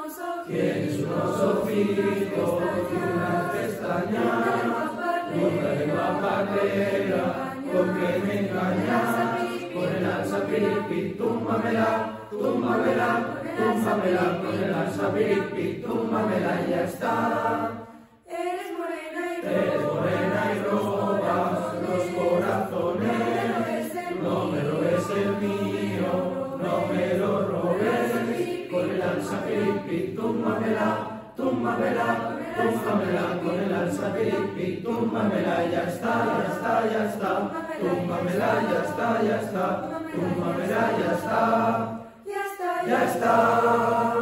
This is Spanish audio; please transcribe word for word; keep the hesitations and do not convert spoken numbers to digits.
Tienes unos ojitos y unas pestañas, una lengua patera, ¿por qué me engañas? Con el alza piripi, túmbamela, túmbamela, túmbamela, con el alza piripi, túmbamela y ya está. Eres morena y Eres morena y robas los corazones, no me robes el mío, no me lo robes. Con el alza piripi, túmbamela, túmbamela, túmbamela, con el alza piripi, túmbamela, ya está, ya está, ya está, túmbamela, ya está, ya está, túmbamela, ya está, ya está, ya está.